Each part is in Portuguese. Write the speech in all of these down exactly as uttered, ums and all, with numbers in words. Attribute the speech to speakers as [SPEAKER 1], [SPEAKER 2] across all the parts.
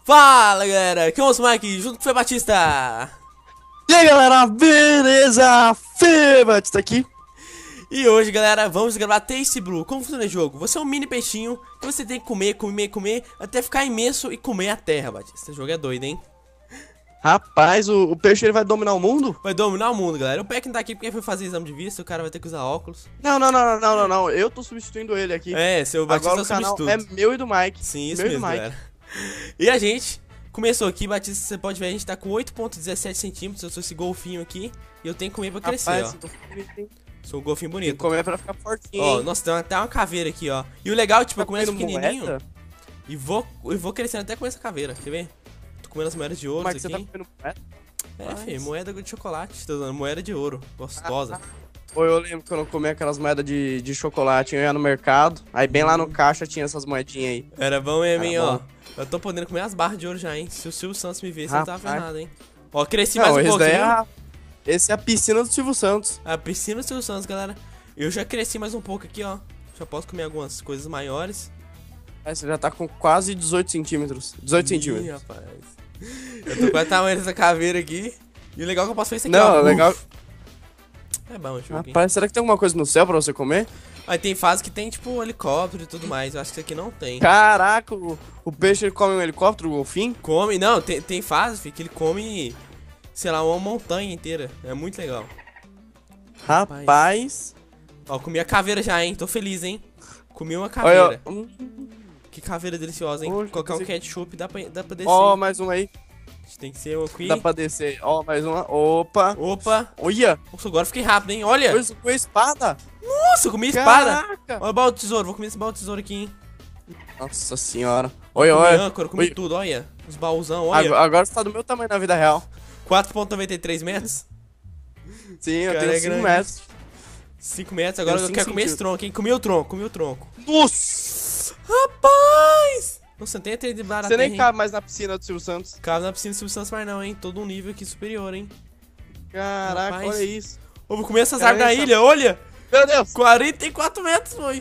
[SPEAKER 1] Fala galera, aqui é o Mike, junto com o Fê Batista.
[SPEAKER 2] E aí galera, beleza? Fê Batista aqui.
[SPEAKER 1] E hoje galera, vamos gravar Tasty Brew. Como funciona o jogo? Você é um mini peixinho que você tem que comer, comer, comer até ficar imenso e comer a terra, Batista. Esse jogo é doido, hein?
[SPEAKER 2] Rapaz, o, o peixe ele vai dominar o mundo?
[SPEAKER 1] Vai dominar o mundo, galera. O Peck não tá aqui porque foi fazer exame de vista, o cara vai ter que usar óculos.
[SPEAKER 2] Não, não, não, não, não, não, não. Eu tô substituindo ele aqui.
[SPEAKER 1] É, seu Batista
[SPEAKER 2] Agora o canal
[SPEAKER 1] substituto.
[SPEAKER 2] é meu e do Mike.
[SPEAKER 1] Sim, isso
[SPEAKER 2] meu
[SPEAKER 1] mesmo,
[SPEAKER 2] e do Mike.
[SPEAKER 1] galera. E a gente começou aqui, Batista, você pode ver, a gente tá com oito ponto dezessete centímetros. Eu sou esse golfinho aqui e eu tenho que comer pra crescer,
[SPEAKER 2] Rapaz,
[SPEAKER 1] ó.
[SPEAKER 2] tem
[SPEAKER 1] Sou um golfinho
[SPEAKER 2] que
[SPEAKER 1] bonito.
[SPEAKER 2] comer pra ficar fortinho,
[SPEAKER 1] Ó,
[SPEAKER 2] hein?
[SPEAKER 1] nossa, tem até uma caveira aqui, ó. E o legal, tipo,
[SPEAKER 2] Tá
[SPEAKER 1] eu começo
[SPEAKER 2] comendo
[SPEAKER 1] pequenininho
[SPEAKER 2] moeda?
[SPEAKER 1] e vou, e vou crescendo até com essa caveira, quer ver? Tô comendo as moedas de ouro
[SPEAKER 2] Mike,
[SPEAKER 1] aqui.
[SPEAKER 2] você tá comendo moeda?
[SPEAKER 1] É,
[SPEAKER 2] Mas-
[SPEAKER 1] filho, moeda de chocolate, tô dando moeda de ouro, gostosa.
[SPEAKER 2] Pô, eu lembro quando eu comia aquelas moedas de, de chocolate, eu ia no mercado, aí bem lá no caixa tinha essas moedinhas aí.
[SPEAKER 1] Era bom mesmo, hein,
[SPEAKER 2] Era
[SPEAKER 1] ó.
[SPEAKER 2] bom.
[SPEAKER 1] Eu tô podendo comer as barras de ouro já, hein. Se o Silvio Santos me ver, você não tava
[SPEAKER 2] Rapaz.
[SPEAKER 1] ferrado, hein. Ó, cresci
[SPEAKER 2] Não,
[SPEAKER 1] mais um
[SPEAKER 2] esse
[SPEAKER 1] pouquinho.
[SPEAKER 2] daí é a... Esse é a piscina do Silvio Santos.
[SPEAKER 1] A piscina do Silvio Santos, galera. Eu já cresci mais um pouco aqui, ó. Já posso comer algumas coisas maiores.
[SPEAKER 2] Aí você já tá com quase dezoito centímetros. dezoito
[SPEAKER 1] Ih,
[SPEAKER 2] centímetros.
[SPEAKER 1] rapaz. Eu tô com o tamanho dessa caveira aqui. E o legal é que eu posso fazer isso aqui,
[SPEAKER 2] Não,
[SPEAKER 1] ó.
[SPEAKER 2] legal.
[SPEAKER 1] É bom o jogo, hein.
[SPEAKER 2] Rapaz, será que tem alguma coisa no céu pra você comer?
[SPEAKER 1] Aí tem fase que tem, tipo, helicóptero e tudo mais. Eu acho que isso aqui não tem.
[SPEAKER 2] Caraca, o, o peixe ele come um helicóptero, o golfinho?
[SPEAKER 1] Come, não, tem, tem fase, filho, que ele come, sei lá, uma montanha inteira. É muito legal.
[SPEAKER 2] Rapaz.
[SPEAKER 1] Ó, comi a caveira já, hein? Tô feliz, hein? Comi uma
[SPEAKER 2] Olha,
[SPEAKER 1] caveira.
[SPEAKER 2] hum,
[SPEAKER 1] Que caveira deliciosa, hein?
[SPEAKER 2] Hoje
[SPEAKER 1] Colocar um
[SPEAKER 2] você-
[SPEAKER 1] ketchup, dá pra, dá pra descer.
[SPEAKER 2] ó, mais um aí.
[SPEAKER 1] Tem que ser o aqui.
[SPEAKER 2] Dá pra descer. Ó, mais uma. Opa.
[SPEAKER 1] Opa.
[SPEAKER 2] Olha.
[SPEAKER 1] Nossa, agora eu fiquei rápido, hein? Olha.
[SPEAKER 2] Coisa com a espada.
[SPEAKER 1] Nossa, eu comi espada.
[SPEAKER 2] Caraca.
[SPEAKER 1] Olha o baú de tesouro. Vou comer esse baú de tesouro aqui, hein?
[SPEAKER 2] Nossa senhora. Olha,
[SPEAKER 1] Comi
[SPEAKER 2] olha.
[SPEAKER 1] âncora, comi
[SPEAKER 2] Olha.
[SPEAKER 1] tudo, olha. Os baúzão, olha.
[SPEAKER 2] Agora, agora você tá do meu tamanho na vida real.
[SPEAKER 1] quatro vírgula noventa e três metros.
[SPEAKER 2] Sim, eu
[SPEAKER 1] Cara,
[SPEAKER 2] tenho
[SPEAKER 1] é
[SPEAKER 2] cinco
[SPEAKER 1] grande.
[SPEAKER 2] metros.
[SPEAKER 1] cinco metros. Agora
[SPEAKER 2] Tem
[SPEAKER 1] eu
[SPEAKER 2] cinco
[SPEAKER 1] quero comer esse
[SPEAKER 2] centímetros.
[SPEAKER 1] tronco, hein? Comi o tronco, comi o tronco.
[SPEAKER 2] Nossa.
[SPEAKER 1] Rapaz! Nossa, não tem até de barato.
[SPEAKER 2] Você nem cabe mais na piscina do Silvio Santos.
[SPEAKER 1] Cabe na piscina do Silvio Santos mais não, hein? Todo um nível aqui superior, hein?
[SPEAKER 2] Caraca,
[SPEAKER 1] Rapaz.
[SPEAKER 2] olha isso.
[SPEAKER 1] Eu vou comer essas
[SPEAKER 2] Cara,
[SPEAKER 1] árvores da
[SPEAKER 2] essa-
[SPEAKER 1] ilha, olha!
[SPEAKER 2] Meu Deus.
[SPEAKER 1] quarenta e quatro metros, foi!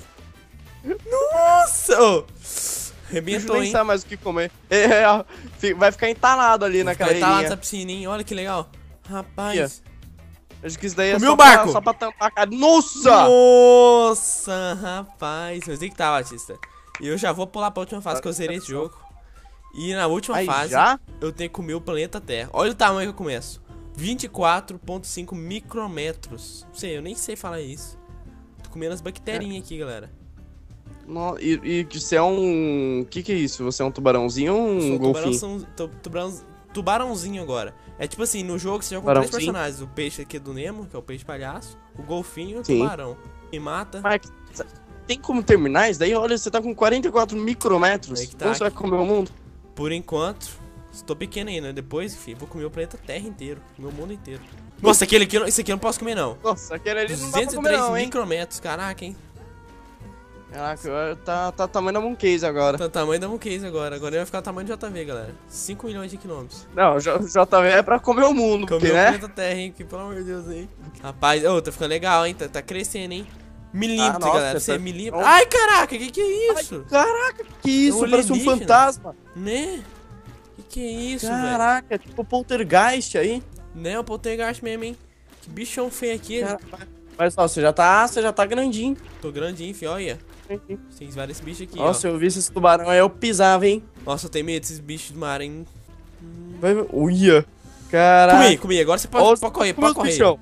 [SPEAKER 1] Nossa! Ô,
[SPEAKER 2] O bicho
[SPEAKER 1] arrebentou,
[SPEAKER 2] nem
[SPEAKER 1] hein?
[SPEAKER 2] sabe mais o que comer. É, ó, fi- vai ficar entalado ali naquela
[SPEAKER 1] Vai tá lá
[SPEAKER 2] ilhinha.
[SPEAKER 1] nessa piscina, hein? Olha que legal. Rapaz.
[SPEAKER 2] Ia. Acho que isso daí é
[SPEAKER 1] Comi o
[SPEAKER 2] só
[SPEAKER 1] barco.
[SPEAKER 2] pra, só pra tampar a cara. Nossa!
[SPEAKER 1] Nossa, rapaz. Mas aí que tá, Batista. E eu já vou pular pra última fase que eu zerei esse jogo. E na última
[SPEAKER 2] Aí,
[SPEAKER 1] fase,
[SPEAKER 2] já?
[SPEAKER 1] eu tenho que comer o planeta Terra. Olha o tamanho que eu começo. vinte e quatro vírgula cinco micrometros. Não sei, eu nem sei falar isso. Tô comendo as bacterinhas aqui, galera.
[SPEAKER 2] No, e, e que você é um... O que que é isso? Você é um tubarãozinho ou um
[SPEAKER 1] Sou
[SPEAKER 2] golfinho?
[SPEAKER 1] tubarãozão- tu- tubarão- tubarãozinho agora. É tipo assim, no jogo você joga com três
[SPEAKER 2] Tubarãozinho?
[SPEAKER 1] personagens. O peixe aqui é do Nemo, que é o peixe palhaço. O golfinho e o
[SPEAKER 2] Sim.
[SPEAKER 1] tubarão. Me mata.
[SPEAKER 2] Mike, tem como terminar isso daí? Olha, você tá com quarenta e quatro micrometros.
[SPEAKER 1] Aí que tá.
[SPEAKER 2] Como você vai comer o mundo?
[SPEAKER 1] Por enquanto, estou pequeno ainda. Depois, filho, vou comer o planeta Terra inteiro. Comer o mundo inteiro. Nossa, aquele aqui, eu não- esse aqui eu não posso comer, não.
[SPEAKER 2] Nossa, aquele ali não dá pra
[SPEAKER 1] duzentos e
[SPEAKER 2] comer
[SPEAKER 1] três
[SPEAKER 2] não, hein?
[SPEAKER 1] micrometros, caraca, hein?
[SPEAKER 2] Caraca, eu- tá, tá tamanho da Mooncase agora.
[SPEAKER 1] Tá o tamanho da Mooncase agora. Agora ele vai ficar o tamanho de J V, galera. cinco milhões de quilômetros.
[SPEAKER 2] Não, J- JV é pra comer o mundo,
[SPEAKER 1] Comer
[SPEAKER 2] porque,
[SPEAKER 1] o
[SPEAKER 2] né?
[SPEAKER 1] planeta Terra, hein? Que, pelo amor de Deus, hein? Rapaz, ô, tá ficando legal, hein? Tá, tá crescendo, hein? Milímetro,
[SPEAKER 2] Ah, nossa,
[SPEAKER 1] galera. Você é
[SPEAKER 2] tá-
[SPEAKER 1] milímetro. Ai, caraca, que que é isso?
[SPEAKER 2] Caraca, que isso?
[SPEAKER 1] É um
[SPEAKER 2] Parece um
[SPEAKER 1] alienígena.
[SPEAKER 2] fantasma.
[SPEAKER 1] Né? Que que é isso, velho?
[SPEAKER 2] Caraca, tipo poltergeist aí.
[SPEAKER 1] Né, o poltergeist mesmo, hein? Que bichão feio aqui.
[SPEAKER 2] Cara, mas ó, você já tá, você já tá grandinho.
[SPEAKER 1] Tô grandinho, filho, olha. Tem vários bichos aqui,
[SPEAKER 2] Nossa,
[SPEAKER 1] ó.
[SPEAKER 2] eu vi esse tubarão aí, eu pisava, hein?
[SPEAKER 1] Nossa, eu tenho medo desses bichos do mar, hein?
[SPEAKER 2] Vai ver. Uia. Caraca.
[SPEAKER 1] Comi, comi. Agora você pode,
[SPEAKER 2] Ó,
[SPEAKER 1] pode correr,
[SPEAKER 2] como
[SPEAKER 1] pode correr.
[SPEAKER 2] bichão.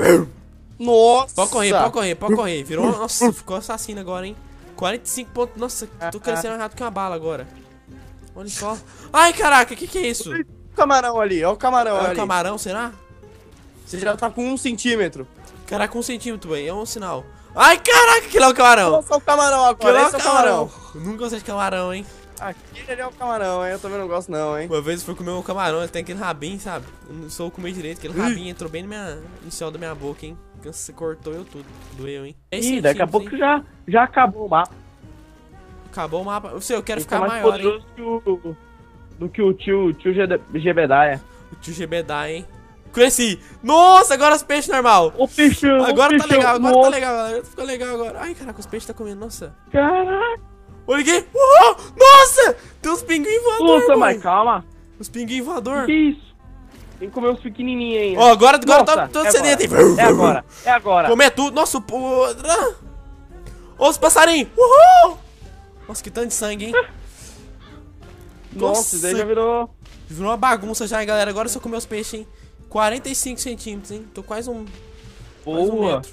[SPEAKER 2] Nossa.
[SPEAKER 1] Pode correr, pode correr, pode correr. Virou, nossa, ficou assassino agora, hein? quarenta e cinco pontos. Nossa, tô crescendo mais rápido que uma bala agora. Olha só. Ai, caraca, que que é isso?
[SPEAKER 2] O camarão ali, ó o camarão
[SPEAKER 1] É um
[SPEAKER 2] ali.
[SPEAKER 1] camarão, será?
[SPEAKER 2] Você já tá com um centímetro.
[SPEAKER 1] Caraca, um centímetro, velho. É um sinal. Ai, caraca, que lá é o camarão.
[SPEAKER 2] Olha só o camarão
[SPEAKER 1] Que
[SPEAKER 2] agora,
[SPEAKER 1] lá é
[SPEAKER 2] esse é o camarão.
[SPEAKER 1] Eu nunca gostei de camarão, hein?
[SPEAKER 2] Aquele ali é o camarão, hein? Eu também não gosto não, hein?
[SPEAKER 1] Uma vez eu fui comer um camarão, ele tem aquele rabinho, sabe? Eu não sou comer direito, aquele rabinho entrou bem no, minha, no céu da minha boca, hein? Você cortou eu tudo. Doeu, hein?
[SPEAKER 2] Ih, daqui a pouco já, já acabou o mapa.
[SPEAKER 1] Acabou o mapa. Eu sei, eu quero
[SPEAKER 2] Ele
[SPEAKER 1] ficar
[SPEAKER 2] tá mais
[SPEAKER 1] maior, hein?
[SPEAKER 2] poderoso que o, do que o tio, tio Gebedaia.
[SPEAKER 1] O tio Gebedai, hein? Cresci! Nossa, agora os peixes normal!
[SPEAKER 2] O peixão,
[SPEAKER 1] Agora
[SPEAKER 2] o
[SPEAKER 1] tá
[SPEAKER 2] peixão,
[SPEAKER 1] legal, agora
[SPEAKER 2] nossa,
[SPEAKER 1] tá legal, galera. Ficou legal agora. Ai, caraca, os peixes tá comendo, nossa.
[SPEAKER 2] Caraca.
[SPEAKER 1] Olha aqui. Uhul. Nossa! Tem uns pinguim voador,
[SPEAKER 3] Nossa,
[SPEAKER 1] boy.
[SPEAKER 3] mas calma.
[SPEAKER 1] Os pinguim voador.
[SPEAKER 3] Que isso? Tem que comer os pequenininhos ainda.
[SPEAKER 1] Ó, agora, agora
[SPEAKER 3] Nossa,
[SPEAKER 1] tá todo
[SPEAKER 3] é
[SPEAKER 1] sedento.
[SPEAKER 3] agora. É agora, é agora.
[SPEAKER 1] Comer tudo. Nossa, podra. Ó, os passarinhos. Uhul. Nossa, que tanto de sangue, hein?
[SPEAKER 3] Nossa, isso daí já virou...
[SPEAKER 1] Virou uma bagunça já, hein, galera. Agora é só comer os peixes, hein? quarenta e cinco centímetros, hein? Tô quase um... Quase um
[SPEAKER 3] Boa.
[SPEAKER 1] metro.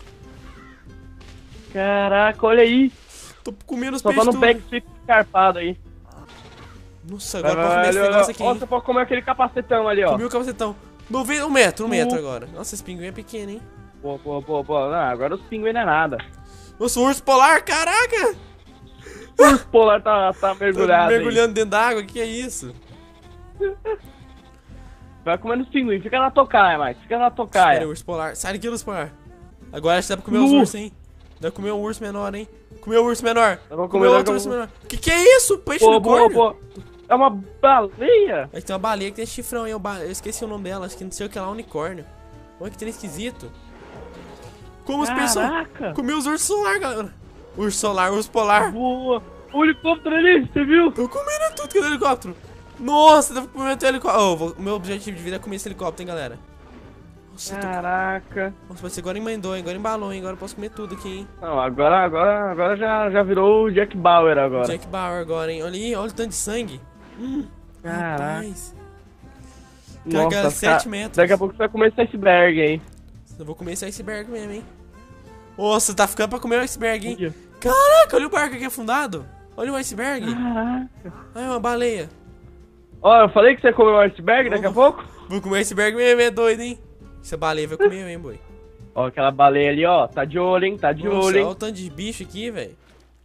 [SPEAKER 3] Caraca, olha aí.
[SPEAKER 1] Tô comendo os
[SPEAKER 3] Só
[SPEAKER 1] peixes
[SPEAKER 3] tá no
[SPEAKER 1] tudo.
[SPEAKER 3] pé que fica escarpado aí.
[SPEAKER 1] Nossa,
[SPEAKER 3] Vai,
[SPEAKER 1] agora pode
[SPEAKER 3] vai,
[SPEAKER 1] comer esse
[SPEAKER 3] olha,
[SPEAKER 1] negócio
[SPEAKER 3] olha.
[SPEAKER 1] aqui,
[SPEAKER 3] Ó,
[SPEAKER 1] hein?
[SPEAKER 3] você pode comer aquele capacetão ali, ó.
[SPEAKER 1] Comi o capacetão. Nove- Um metro, um metro
[SPEAKER 3] Uh.
[SPEAKER 1] agora. Nossa, esse pinguim é pequeno, hein?
[SPEAKER 3] Boa, boa, boa, boa. Não, agora os pinguins não é nada.
[SPEAKER 1] Nossa, o urso polar, caraca!
[SPEAKER 3] O urso polar tá, tá mergulhado
[SPEAKER 1] Tô
[SPEAKER 3] aí.
[SPEAKER 1] mergulhando dentro d'água, que é isso?
[SPEAKER 3] Vai comendo os pinguins. Fica na tocaia, Mike. Fica na
[SPEAKER 1] Pera aí,
[SPEAKER 3] tocaia.
[SPEAKER 1] urso polar. Sai daqui, urso polar. Agora acho que dá pra comer os
[SPEAKER 3] Nu.
[SPEAKER 1] ursos, hein? Dá pra comer um urso menor, hein? Comer o urso menor.
[SPEAKER 3] Dá pra comer,
[SPEAKER 1] Comer
[SPEAKER 3] dá
[SPEAKER 1] outro
[SPEAKER 3] pra
[SPEAKER 1] urso
[SPEAKER 3] comer.
[SPEAKER 1] menor. Que que é isso? Peixe
[SPEAKER 3] Boa, boa,
[SPEAKER 1] unicórnio?
[SPEAKER 3] boa. É uma baleia?
[SPEAKER 1] Aí tem uma baleia que tem chifrão, hein? Eu, ba- eu esqueci o nome dela, acho que não sei o que lá, unicórnio. Olha que trem esquisito. Como os peixes são...
[SPEAKER 3] Caraca.
[SPEAKER 1] Comi os ursos solar, galera. Urso solar, urso polar.
[SPEAKER 3] Boa. O helicóptero ali, você viu?
[SPEAKER 1] Tô comendo tudo que é do helicóptero. Nossa, dá pra comer até o helicóptero. Oh, vou- o meu objetivo de vida é comer esse helicóptero, hein, galera. Nossa, eu tô...
[SPEAKER 3] Caraca.
[SPEAKER 1] Nossa, mas agora emendou, hein? Agora embalou, hein? Agora eu posso comer tudo aqui, hein?
[SPEAKER 3] Não, agora, agora, agora já, já virou o Jack Bauer agora.
[SPEAKER 1] Jack Bauer agora, hein? Olha aí, olha o tanto de sangue. Hum,
[SPEAKER 3] Caraca.
[SPEAKER 1] rapaz. Cara,
[SPEAKER 3] Nossa,
[SPEAKER 1] sete
[SPEAKER 3] ca-
[SPEAKER 1] metros.
[SPEAKER 3] Daqui a pouco você vai comer esse iceberg aí.
[SPEAKER 1] Eu vou comer esse iceberg mesmo, hein? Nossa, tá ficando pra comer o iceberg, hein? Caraca, olha o barco aqui afundado. Olha o iceberg.
[SPEAKER 3] Caraca.
[SPEAKER 1] Ai, uma baleia.
[SPEAKER 3] Ó, eu falei que você ia comer o iceberg daqui a pouco?
[SPEAKER 1] Vou comer o iceberg mesmo, é doido, hein? Essa baleia vai comer, hein, boi?
[SPEAKER 3] Ó, aquela baleia ali, ó. Tá de olho, hein? Tá de
[SPEAKER 1] Nossa,
[SPEAKER 3] olho,
[SPEAKER 1] olha
[SPEAKER 3] hein?
[SPEAKER 1] o tanto de bicho aqui, velho.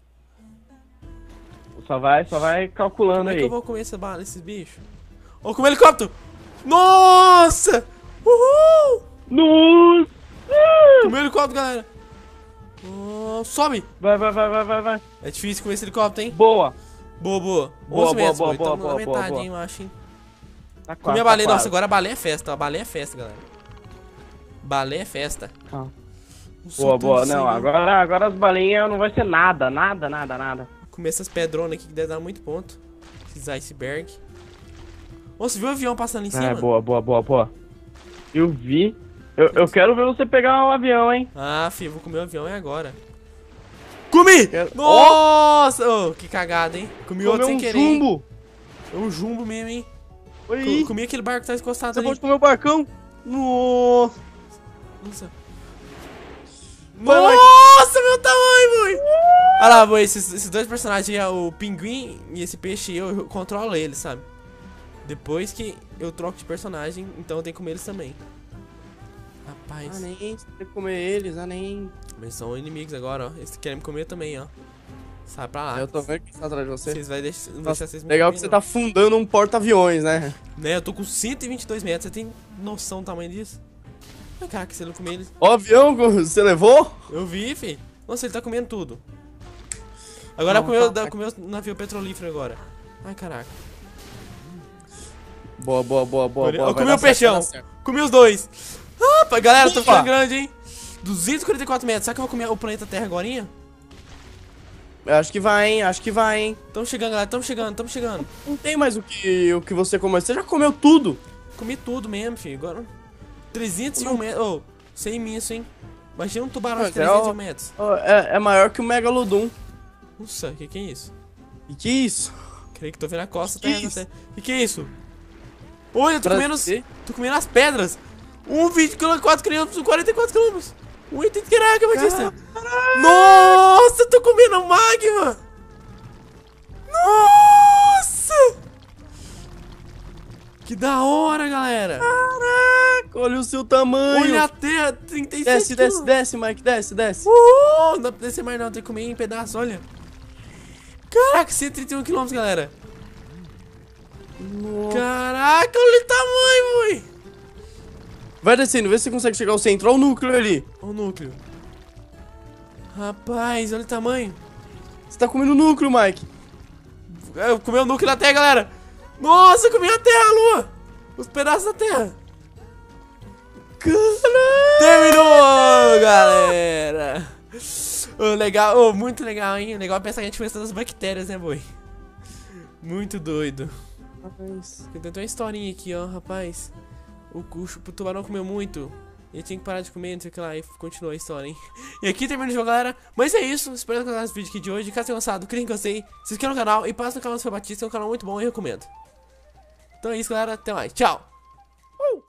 [SPEAKER 3] Só vai, só vai calculando
[SPEAKER 1] Como é que
[SPEAKER 3] aí.
[SPEAKER 1] eu vou comer essa bala, esses bichos? Ó, comer helicóptero! Nossa! Uhul!
[SPEAKER 3] Nossa!
[SPEAKER 1] Comer helicóptero, galera! Oh, sobe!
[SPEAKER 3] Vai, vai, vai, vai, vai, vai.
[SPEAKER 1] É difícil comer esse helicóptero, hein?
[SPEAKER 3] Boa.
[SPEAKER 1] Boa, boa.
[SPEAKER 3] Boa,
[SPEAKER 1] onze metros,
[SPEAKER 3] boa,
[SPEAKER 1] boi.
[SPEAKER 3] boa,
[SPEAKER 1] Tamo
[SPEAKER 3] boa,
[SPEAKER 1] na
[SPEAKER 3] boa,
[SPEAKER 1] metade,
[SPEAKER 3] boa.
[SPEAKER 1] hein, eu acho, hein?
[SPEAKER 3] Tá quase,
[SPEAKER 1] Comer a
[SPEAKER 3] tá
[SPEAKER 1] baleia. Nossa,
[SPEAKER 3] quase.
[SPEAKER 1] agora a baleia é festa, ó. A baleia é festa, galera. Baleia é festa.
[SPEAKER 3] Ah.
[SPEAKER 1] Um
[SPEAKER 3] Boa,
[SPEAKER 1] soltão
[SPEAKER 3] boa.
[SPEAKER 1] de
[SPEAKER 3] Não,
[SPEAKER 1] sangue.
[SPEAKER 3] agora, agora as baleinhas não vai ser nada, nada, nada, nada.
[SPEAKER 1] Comer essas pedronas aqui que deve dar muito ponto. Esses iceberg. Ô, você viu o avião passando em cima?
[SPEAKER 3] É, boa, boa, boa, boa. Eu vi. Eu, eu quero ver você pegar um avião, hein?
[SPEAKER 1] Ah, filho, vou comer o avião é agora. Comi!
[SPEAKER 3] Quero-
[SPEAKER 1] Nossa! Ô, que cagada, hein? Comi outro
[SPEAKER 3] Comer
[SPEAKER 1] sem
[SPEAKER 3] um
[SPEAKER 1] querer. hein?
[SPEAKER 3] jumbo.
[SPEAKER 1] É um jumbo mesmo, hein?
[SPEAKER 2] Oi,
[SPEAKER 1] Co- Comi aquele barco que tá encostado
[SPEAKER 2] você
[SPEAKER 1] ali.
[SPEAKER 2] pode comer o barcão? Nossa.
[SPEAKER 1] Nossa.
[SPEAKER 2] Vai, vai.
[SPEAKER 1] Nossa, meu tamanho, boi! Olha lá, boi, esses, esses dois personagens aí, o pinguim e esse peixe, eu, eu controlo eles, sabe? Depois que eu troco de personagem, então eu tenho que comer eles também. Rapaz,
[SPEAKER 2] Ah, nem, você tem que comer eles, ah, nem.
[SPEAKER 1] eles são inimigos agora, ó. Eles querem me comer também, ó. Sai pra lá.
[SPEAKER 2] Eu tô vendo que tá atrás de você.
[SPEAKER 1] Vocês vão deixar, não
[SPEAKER 2] Nossa,
[SPEAKER 1] deixar vocês me
[SPEAKER 2] legal que
[SPEAKER 1] comerem,
[SPEAKER 2] você tá fundando um porta-aviões, né?
[SPEAKER 1] não. Né, eu tô com cento e vinte e dois metros, você tem noção do tamanho disso? Ai, caraca, você não comer eles.
[SPEAKER 2] Ó, o avião que você levou?
[SPEAKER 1] Eu vi, fi. Nossa, ele tá comendo tudo. Agora
[SPEAKER 2] Não,
[SPEAKER 1] comeu,
[SPEAKER 2] tá-
[SPEAKER 1] da- comeu o navio petrolífero agora. Ai, caraca.
[SPEAKER 2] Boa, boa, boa, boa,
[SPEAKER 1] Olha,
[SPEAKER 2] boa.
[SPEAKER 1] eu
[SPEAKER 2] vai
[SPEAKER 1] comi
[SPEAKER 2] dar
[SPEAKER 1] o
[SPEAKER 2] certo,
[SPEAKER 1] peixão.
[SPEAKER 2] vai dar certo.
[SPEAKER 1] Comi os dois. Ah, pá, galera, tô
[SPEAKER 2] Ufa.
[SPEAKER 1] ficando grande, hein? duzentos e quarenta e quatro metros. Será que eu vou comer o planeta Terra agora?
[SPEAKER 2] Eu acho que vai, hein? Acho que vai, hein?
[SPEAKER 1] Tamo chegando, galera. Tamo chegando, tamo chegando.
[SPEAKER 2] Não tem mais o que, o que você comeu. Você já comeu tudo.
[SPEAKER 1] Comi tudo mesmo, filho. Agora. trezentos e um metros. Ô, sem imenso, hein? Imagina um tubarão de
[SPEAKER 2] Mas é
[SPEAKER 1] trezentos e um
[SPEAKER 2] o-
[SPEAKER 1] metros.
[SPEAKER 2] Ó, É, é maior que o Megalodon.
[SPEAKER 1] Nossa, que que é isso?
[SPEAKER 2] E que isso?
[SPEAKER 1] Creio que tô vendo a costa
[SPEAKER 2] Que
[SPEAKER 1] terra.
[SPEAKER 2] isso?
[SPEAKER 1] Que que é isso? Olha, eu tô
[SPEAKER 2] Pra
[SPEAKER 1] comendo, os-
[SPEAKER 2] você?
[SPEAKER 1] tô comendo as pedras. Um vinte vírgula quatro quilômetros, quarenta e quatro quilômetros. Um oitenta, caraca, Batista. Nossa, eu tô comendo magma. Nossa. Que da hora, galera.
[SPEAKER 2] Caraca, olha o seu tamanho.
[SPEAKER 1] Olha a terra, trinta e sete
[SPEAKER 2] Desce, desce,
[SPEAKER 1] quilômetros.
[SPEAKER 2] desce, Mike, desce, desce.
[SPEAKER 1] Uhul, não dá pra descer mais não, tem que comer em pedaços, olha. Caraca, cento e trinta e um quilômetros, galera.
[SPEAKER 2] Nossa.
[SPEAKER 1] Caraca, olha o tamanho, boi.
[SPEAKER 2] Vai descendo, vê se você consegue chegar ao centro. Olha o núcleo ali.
[SPEAKER 1] Olha o núcleo. Rapaz, olha o tamanho.
[SPEAKER 2] Você tá comendo o núcleo, Mike.
[SPEAKER 1] Eu comi o núcleo da terra, galera. Nossa, eu comi a terra, a lua. Os pedaços da terra.
[SPEAKER 2] Caralho.
[SPEAKER 1] Terminou, galera. Ô, legal, ô, muito legal, hein? Legal pensar que a gente fez todas as bactérias, né, boi? Muito doido. Tem uma historinha aqui, ó, rapaz. O, o, o tubarão comeu muito. Ele tinha que parar de comer, não sei o que lá. E continuou a história, hein? E aqui termina o jogo, galera. Mas é isso. Espero que vocês tenham gostado desse vídeo aqui de hoje. Caso tenham gostado, clique em gostei. Se inscreva no canal e passa no canal do Seu Batista. É um canal muito bom e eu recomendo. Então é isso, galera. Até mais. Tchau.